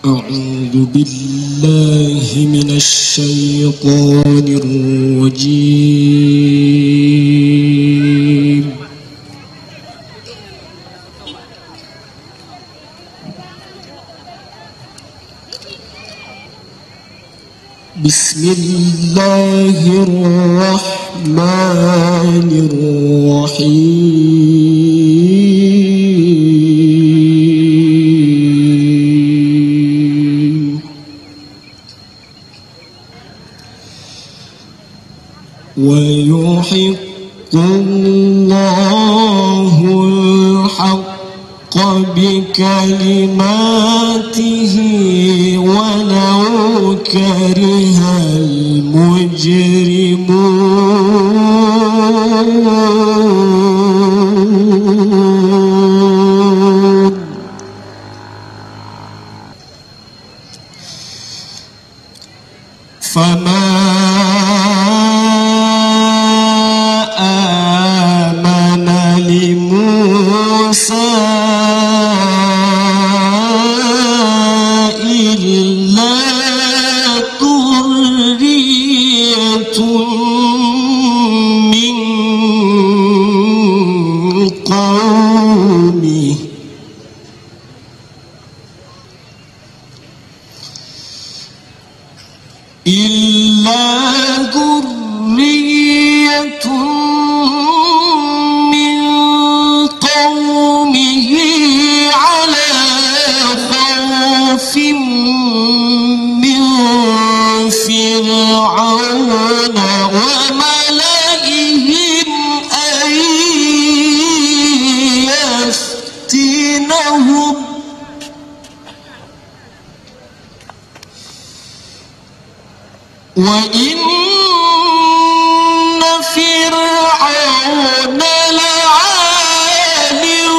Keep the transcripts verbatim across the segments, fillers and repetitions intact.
أعوذ بالله من الشيطان الرجيم. بسم الله الرحمن الرحيم. ويحق الله الحق بكلماته ولو كره المجرمون. فما آمن لموسى إلا ذرية من قومه إلا ذرية من قومه على خوف من فرعون وملئهم أن يفتنهم وإن فرعون لعال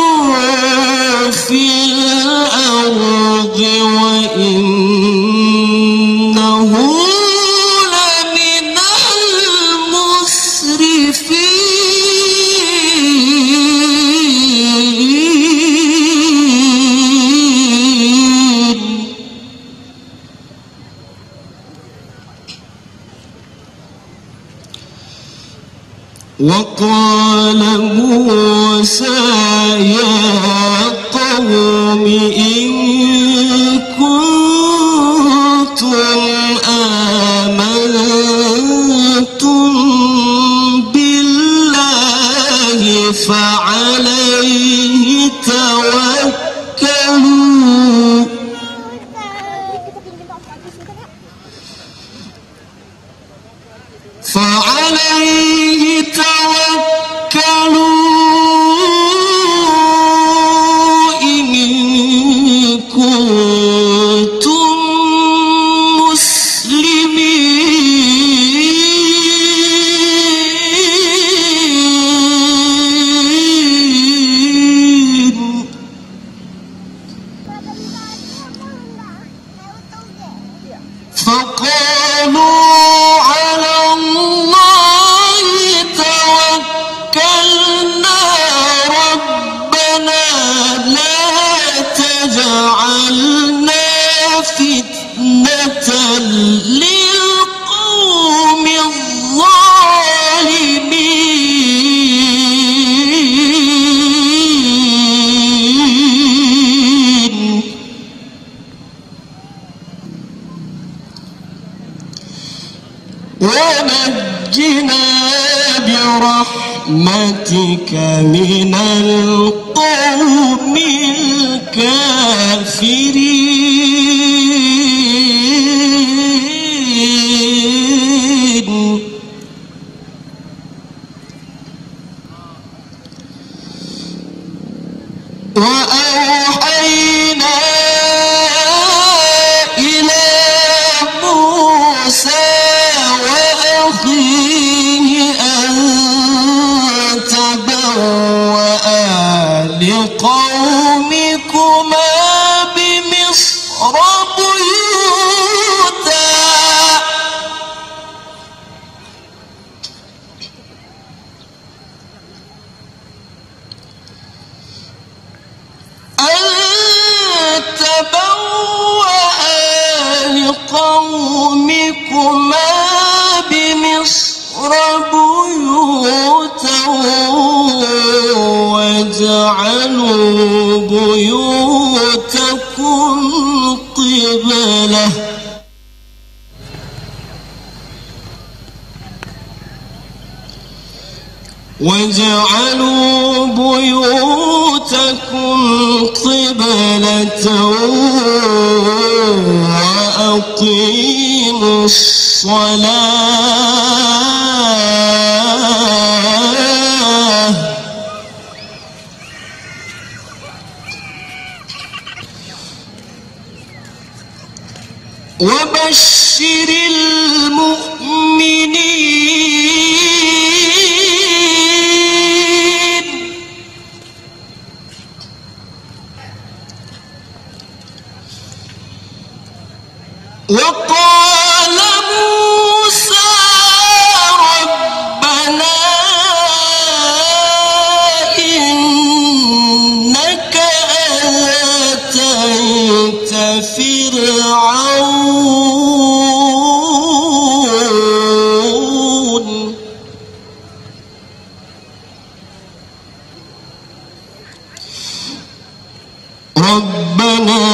في الأرض وإنه لمن المسرفين. وقال موسى يا قوم إن كنتم آمنتم بالله فعليه توكلوا فعليه توكلوا إن كنتم مسلمين. فقالوا على الله توكلنا ربنا لا تجعلنا فتنة للقوم الظالمين. ونجنا برحمتك من القوم الكافرين. وأوحينا إلى موسى وأخيه أن تبوأ لقومكما بمصر بيوتا أن تبوأ قومكما بمصر بيوتا واجعلوا بيوتكم قبلة واجعلوا بيوتكم قبلة وأقيموا الصلاة وبشر المؤمنين وقال موسى ربنا إنك آتيت فرعون ربنا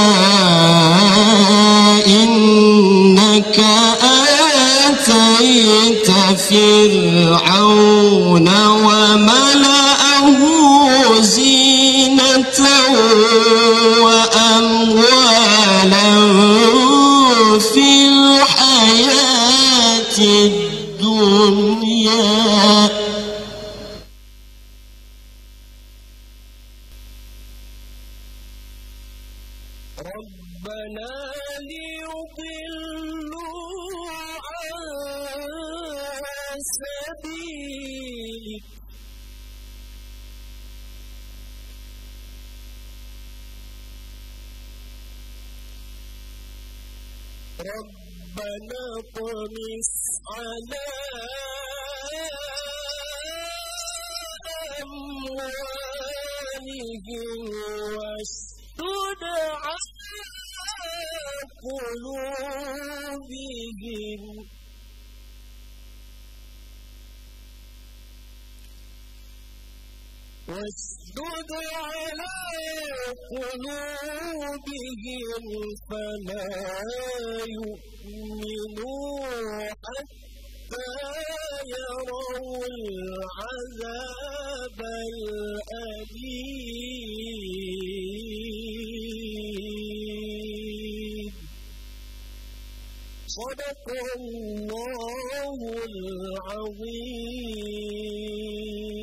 إنك آتيت فرعون وملأه زينة وأموالا في الحياة الدنيا ربنا ليضلوا عن سبيلك ربنا طمس على أموالهم واشدد على قلوبهم واشدد على قلوبهم فلا يؤمنوا حتى يروا العذاب الأليم صدق الله العظيم.